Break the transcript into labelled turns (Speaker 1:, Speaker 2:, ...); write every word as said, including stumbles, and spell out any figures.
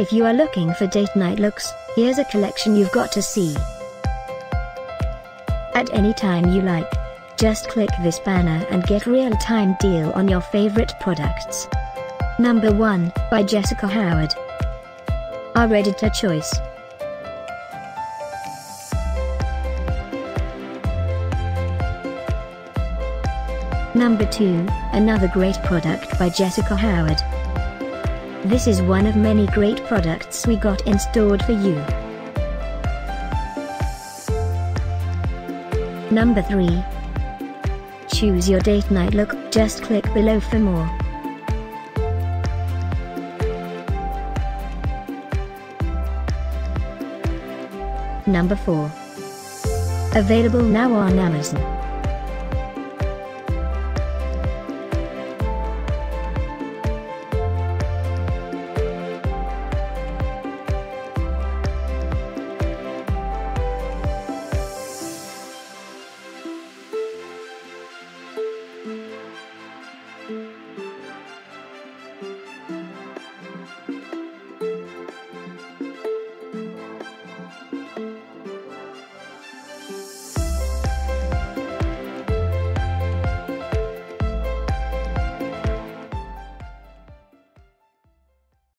Speaker 1: If you are looking for date night looks, here's a collection you've got to see. At any time you like. Just click this banner and get real-time deal on your favorite products. Number one, by Jessica Howard. Our editor choice. Number two, another great product by Jessica Howard. This is one of many great products we got in stored for you. Number three. Choose your date night look, just click below for more. Number four. Available now on Amazon.